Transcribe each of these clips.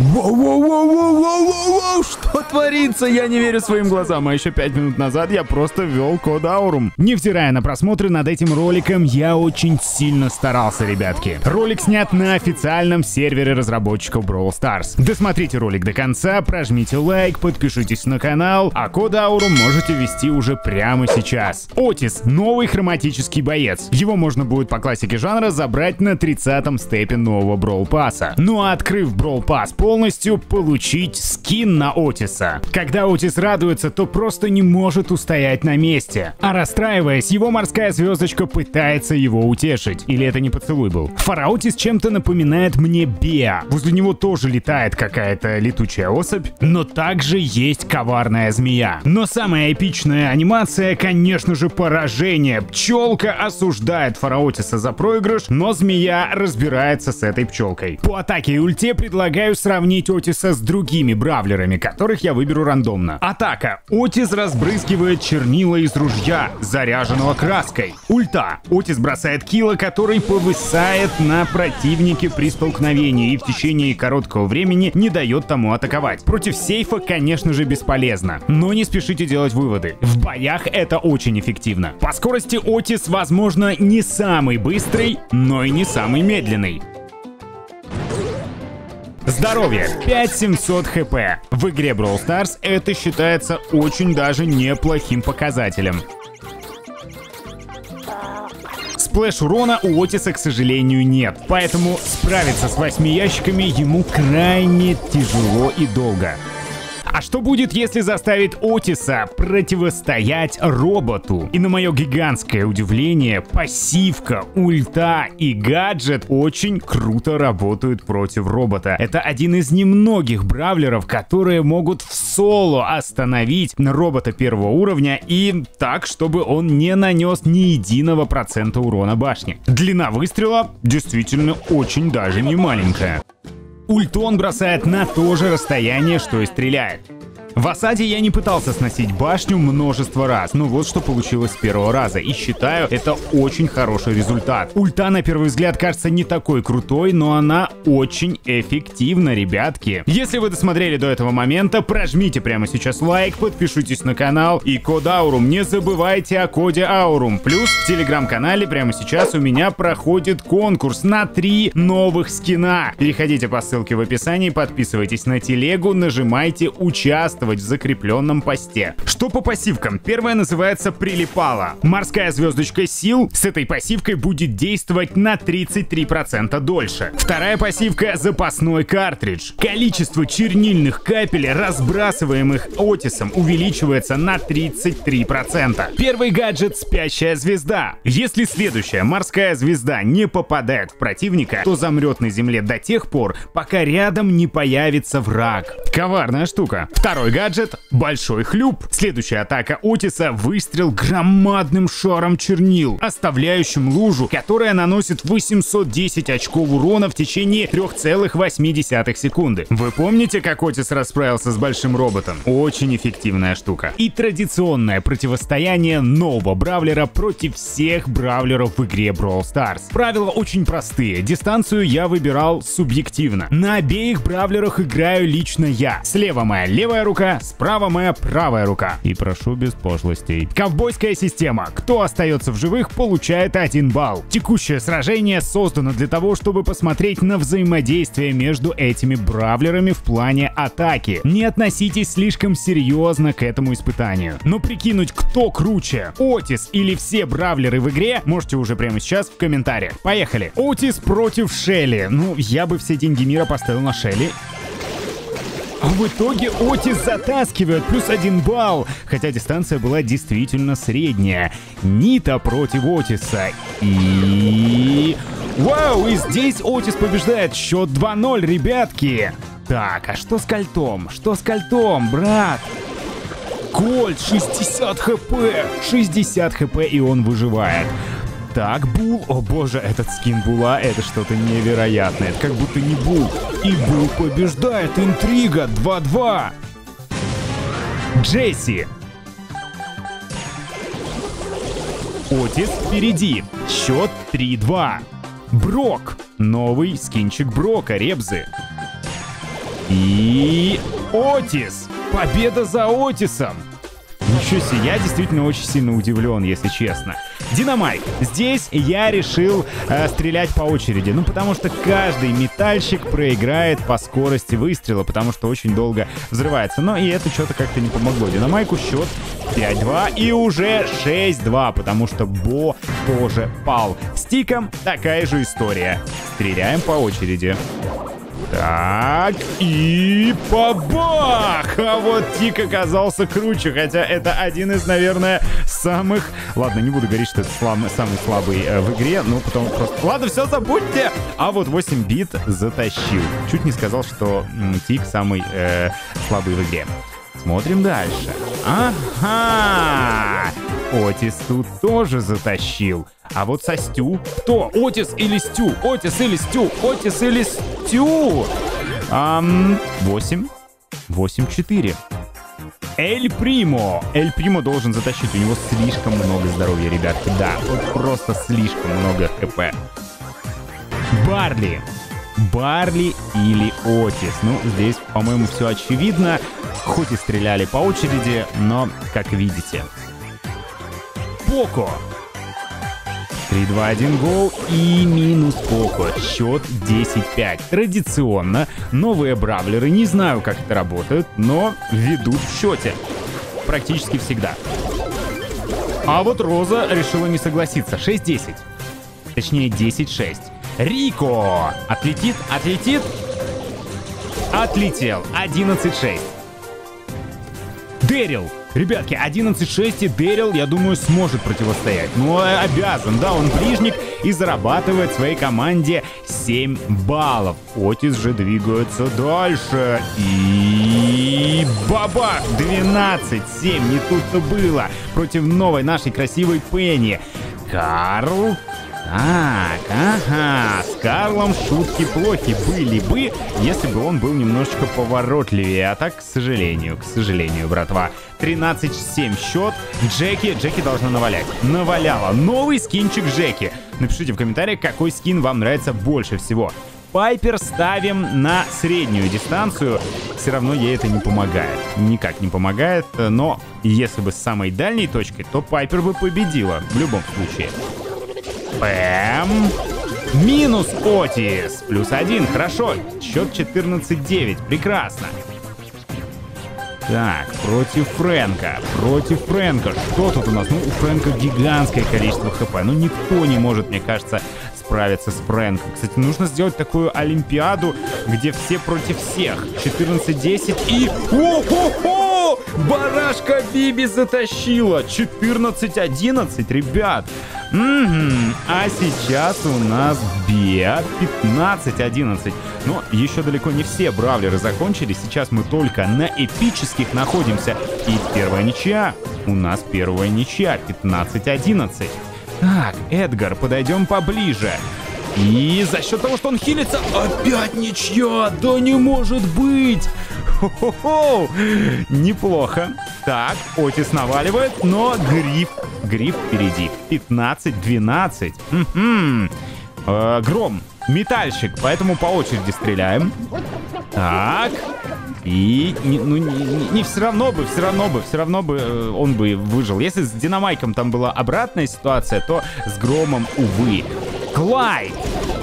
Воу-воу-воу-воу-воу-воу! Что творится? Я не верю своим глазам. А еще 5 минут назад я просто ввел код Aurum. Невзирая на просмотры над этим роликом, я очень сильно старался, ребятки. Ролик снят на официальном сервере разработчиков Brawl Stars. Досмотрите ролик до конца, прожмите лайк, подпишитесь на канал, а код Aurum можете ввести уже прямо сейчас. Отис — новый хроматический боец. Его можно будет по классике жанра забрать на 30-м степе нового Brawl Пасса. Ну а открыв Brawl Pass полностью, получить скин на Отиса. Когда Отис радуется, то просто не может устоять на месте. А расстраиваясь, его морская звездочка пытается его утешить. Или это не поцелуй был? Фараотис чем-то напоминает мне Беа. Возле него тоже летает какая-то летучая особь, но также есть коварная змея. Но самая эпичная анимация, конечно же, поражение. Пчелка осуждает Фараотиса за проигрыш, но змея разбирается с этой пчелкой. По атаке и ульте предлагаю сравнить Отиса с другими бравлерами, которых я выберу рандомно. Атака. Отис разбрызгивает чернила из ружья, заряженного краской. Ульта. Отис бросает килла, который повисает на противнике при столкновении и в течение короткого времени не дает тому атаковать. Против сейфа, конечно же, бесполезно. Но не спешите делать выводы. В боях это очень эффективно. По скорости Отис, возможно, не самый быстрый, но и не самый медленный. Здоровье. 5700 хп. В игре Brawl Stars это считается очень даже неплохим показателем. Сплэш урона у Отиса, к сожалению, нет. Поэтому справиться с 8 ящиками ему крайне тяжело и долго. А что будет, если заставить Отиса противостоять роботу? И на мое гигантское удивление, пассивка, ульта и гаджет очень круто работают против робота. Это один из немногих бравлеров, которые могут в соло остановить робота первого уровня и так, чтобы он не нанес ни единого процента урона башни. Длина выстрела действительно очень даже не маленькая. Ульту он бросает на то же расстояние, что и стреляет. В осаде я не пытался сносить башню множество раз, но вот что получилось с первого раза, и считаю, это очень хороший результат. Ульта на первый взгляд кажется не такой крутой, но она очень эффективна, ребятки. Если вы досмотрели до этого момента, прожмите прямо сейчас лайк, подпишитесь на канал и код Aurum. Не забывайте о коде Aurum. Плюс в телеграм-канале прямо сейчас у меня проходит конкурс на 3 новых скина. Переходите по ссылке в описании, подписывайтесь на телегу, нажимайте «Участвовать» в закрепленном посте. Что по пассивкам? Первая называется «Прилипала». Морская звездочка сил с этой пассивкой будет действовать на 33% дольше. Вторая пассивка — «Запасной картридж». Количество чернильных капель, разбрасываемых Отисом, увеличивается на 33%. Первый гаджет — «Спящая звезда». Если следующая морская звезда не попадает в противника, то замрет на земле до тех пор, пока рядом не появится враг. Коварная штука. Второй гаджет — «Большой хлюп». Следующая атака Отиса — выстрел громадным шаром чернил, оставляющим лужу, которая наносит 810 очков урона в течение 3,8 секунды. Вы помните, как Отис расправился с большим роботом? Очень эффективная штука. И традиционное противостояние нового бравлера против всех бравлеров в игре Brawl Stars. Правила очень простые. Дистанцию я выбирал субъективно. На обеих бравлерах играю лично я. Слева моя левая рука, справа моя правая рука. И прошу без пошлостей. Ковбойская система. Кто остается в живых, получает 1 балл. Текущее сражение создано для того, чтобы посмотреть на взаимодействие между этими бравлерами в плане атаки. Не относитесь слишком серьезно к этому испытанию. Но прикинуть, кто круче, Отис или все бравлеры в игре, можете уже прямо сейчас в комментариях. Поехали. Отис против Шелли. Ну, я бы все деньги мира поставил на Шелли. А в итоге Отис затаскивает плюс 1 балл, хотя дистанция была действительно средняя. Нита против Отиса. И... Вау, и здесь Отис побеждает. Счет 2-0, ребятки. Так, а что с кольтом? Что с кольтом, брат? Кольт, 60 хп. 60 хп, и он выживает. Так, Бул. О боже, этот скин Була, это что-то невероятное. Это как будто не Бул. И Бул побеждает. Интрига. 2-2. Джесси. Отис впереди. Счет 3-2. Брок. Новый скинчик Брока, ребзы. И Отис! Победа за Отисом! Ничего себе, я действительно очень сильно удивлен, если честно. Динамайк. Здесь я решил стрелять по очереди. Ну, потому что каждый метальщик проиграет по скорости выстрела, потому что очень долго взрывается. Но и это что-то как-то не помогло. Динамайку счет 5-2 и уже 6-2, потому что Бо тоже пал. С Тиком такая же история. Стреляем по очереди. Так, и бабах! А вот Тик оказался круче, хотя это один из, наверное, самых... Ладно, не буду говорить, что это самый слабый в игре, но потом просто... Ладно, все, забудьте! А вот 8 бит затащил. Чуть не сказал, что Тик самый слабый в игре. Смотрим дальше. Ага! Отис тут тоже затащил. А вот со Стю... Кто? Отис или Стю? Отис или Стю? Отис или Стю? 8. 8-4. Эль Примо. Эль Примо должен затащить. У него слишком много здоровья, ребятки. Да, вот просто слишком много хп. Барли. Барли или Отис. Ну, здесь, по-моему, все очевидно. Хоть и стреляли по очереди, но, как видите. Поко. 3-2-1 гол и минус Поко. Счет 10-5. Традиционно новые бравлеры, не знаю, как это работает, но ведут в счете. Практически всегда. А вот Роза решила не согласиться. 6-10. Точнее, 10-6. Рико. Отлетит, отлетит. Отлетел. 11-6. Дэрил. Ребятки, 11-6 и Дэрил, я думаю, сможет противостоять. Ну, обязан, да, он ближник и зарабатывает своей команде 7 баллов. Отис же двигается дальше. И бабах! 12-7, не тут-то было. Против новой нашей красивой Пенни. Карл... Так, ага, с Карлом шутки плохи были бы, если бы он был немножечко поворотливее. А так, к сожалению, братва. 13-7 счет. Джеки должна навалять. Наваляла. Новый скинчик Джеки. Напишите в комментариях, какой скин вам нравится больше всего. Пайпер ставим на среднюю дистанцию. Все равно ей это не помогает. Никак не помогает. Но если бы с самой дальней точкой, то Пайпер бы победила. В любом случае. Пэм. Минус Отис. +1. Хорошо. Счет 14-9. Прекрасно. Так, против Фрэнка. Что тут у нас? Ну, у Фрэнка гигантское количество хп. Ну, никто не может, мне кажется, справиться с Фрэнком. Кстати, нужно сделать такую олимпиаду, где все против всех. 14-10 и... О-хо-хо! Барашка Биби затащила. 14-11, ребят. А сейчас у нас Биа 15-11. Но еще далеко не все бравлеры закончились. Сейчас мы только на эпических находимся. И первая ничья. У нас первая ничья. 15-11. Так, Эдгар, подойдем поближе. И за счет того, что он хилится, опять ничья! Да не может быть! Хо-хо-хо! Неплохо. Так, Отис наваливает, но Гриф впереди. 15-12. Гром, метальщик, поэтому по очереди стреляем. Так. И не все равно бы он бы выжил. Если с Динамайком там была обратная ситуация, то с Громом, увы. Клайд.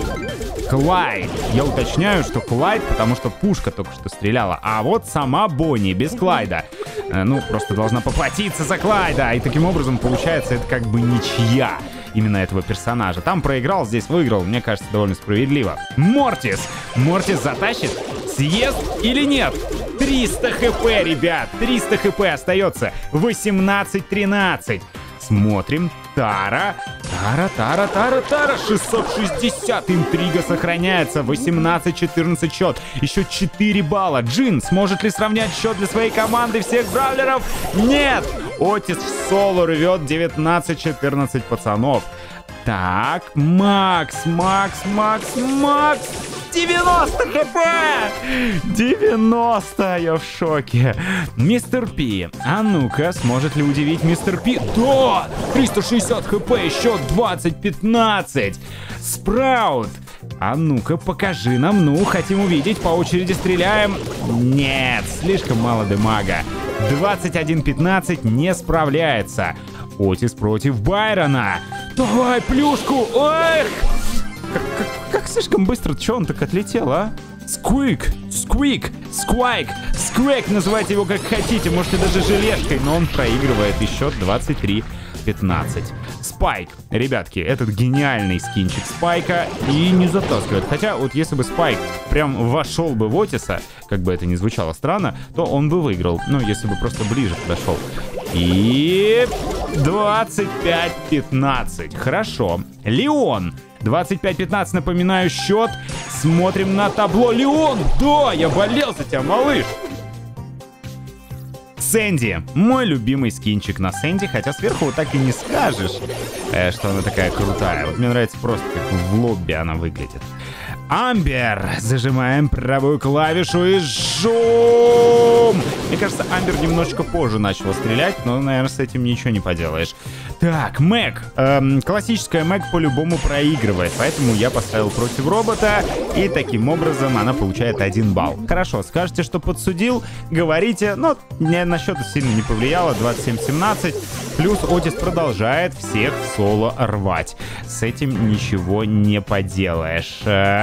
Я уточняю, что Клайд, потому что пушка только что стреляла. А вот сама Бонни без Клайда. Ну, просто должна поплатиться за Клайда. И таким образом, получается, это как бы ничья именно этого персонажа. Там проиграл, здесь выиграл. Мне кажется, довольно справедливо. Мортис затащит? Съест или нет? 300 хп, ребят. 300 хп остается. 18-13. Смотрим. Тара. 660. Интрига сохраняется. 18-14 счет. Еще 4 балла. Джин сможет ли сравнять счет для своей команды всех бравлеров? Нет. Отис в соло рвет. 19-14 пацанов. Так, Макс. 90 хп! 90! Я в шоке. Мистер Пи. А ну-ка, сможет ли удивить Мистер Пи? Да! 360 хп, счет 20-15. Спраут. А ну-ка, покажи нам. Ну, хотим увидеть. По очереди стреляем. Нет, слишком мало демага. 21-15 не справляется. Отис против Байрона. Давай, плюшку. Эх! Как слишком быстро. Че он так отлетел, а? Сквик, сквик, сквайк, сквэк, называйте его как хотите, можете даже желешкой, но он проигрывает и счет 23-15. Спайк, ребятки, этот гениальный скинчик Спайка и не затаскивает. Хотя вот если бы Спайк прям вошел бы в Отиса, как бы это ни звучало странно, то он бы выиграл, ну если бы просто ближе подошел. И 25-15, хорошо. Леон. 25-15, напоминаю счет. Смотрим на табло. Леон! Да, я болел за тебя, малыш! Сэнди. Мой любимый скинчик на Сэнди, хотя сверху вот так и не скажешь, что она такая крутая. Вот мне нравится просто, как в лобби она выглядит. Амбер. Зажимаем правую клавишу и жжем. Мне кажется, Амбер немножечко позже начала стрелять, но, наверное, с этим ничего не поделаешь. Так, Мэг. Классическая Мэг по-любому проигрывает, поэтому я поставил против робота, и таким образом она получает 1 балл. Хорошо, скажете, что подсудил, говорите, но мне на счет сильно не повлияло, 27-17. Плюс Отис продолжает всех в соло рвать. С этим ничего не поделаешь.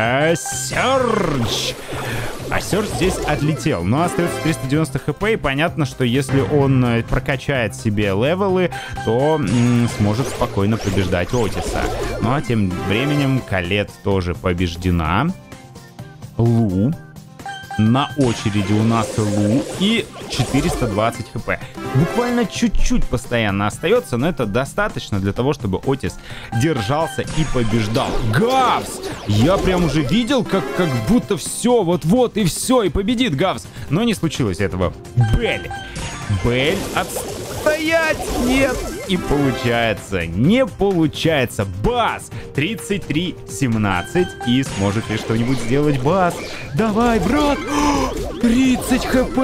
Серж! А Серж здесь отлетел, но остается 390 хп, и понятно, что если он прокачает себе левелы, то сможет спокойно побеждать Отиса. Ну а тем временем Колет тоже побеждена. Лу. На очереди у нас Лу и 420 хп. Буквально чуть-чуть постоянно остается, но это достаточно для того, чтобы Отис держался и побеждал. Гавс! Я прям уже видел, как будто все, вот-вот и все, и победит Гавс. Но не случилось этого. Белль. Белль отстоять! Нет! И получается, не получается. Бас 33-17. И сможет ли что-нибудь сделать Бас? Давай, брат! 30 хп!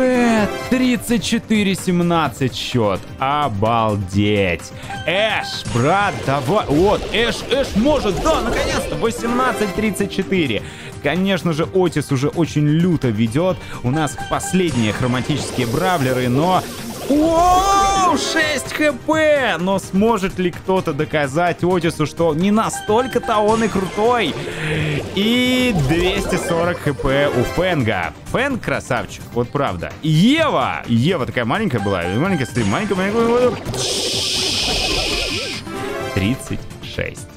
34-17 счет. Обалдеть! Эш, брат, давай! Вот, Эш может! Да, наконец-то! 18-34. Конечно же, Отис уже очень люто ведет. У нас последние хроматические бравлеры, но... Оу, 6 хп! Но сможет ли кто-то доказать Отису, что не настолько-то он и крутой? И 240 хп у Фэнга. Фэнг красавчик, вот правда. Ева! Ева такая маленькая была. Маленькая стрим, маленькая. 36.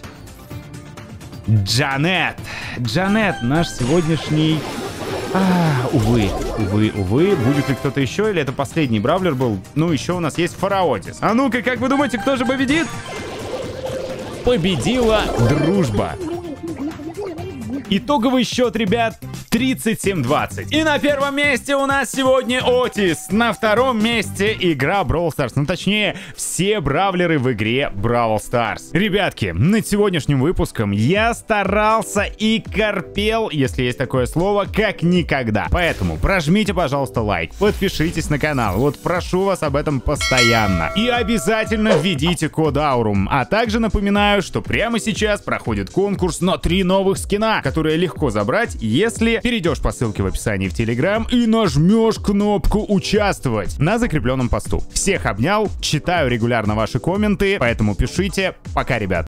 Джанет. Джанет, наш сегодняшний... Увы. Будет ли кто-то еще, или это последний бравлер был? Ну, еще у нас есть Фараотис. А ну-ка, как вы думаете, кто же победит? Победила дружба. Итоговый счет, ребят, 37-20. И на первом месте у нас сегодня Отис. На втором месте игра Brawl Stars. Ну, точнее, все бравлеры в игре Brawl Stars. Ребятки, над сегодняшним выпуском я старался и корпел, если есть такое слово, как никогда. Поэтому прожмите, пожалуйста, лайк, подпишитесь на канал. Вот прошу вас об этом постоянно. И обязательно введите код Aurum. А также напоминаю, что прямо сейчас проходит конкурс на 3 новых скина, которые легко забрать, если перейдешь по ссылке в описании в Telegram и нажмешь кнопку «Участвовать» на закрепленном посту. Всех обнял, читаю регулярно ваши комменты, поэтому пишите. Пока, ребят.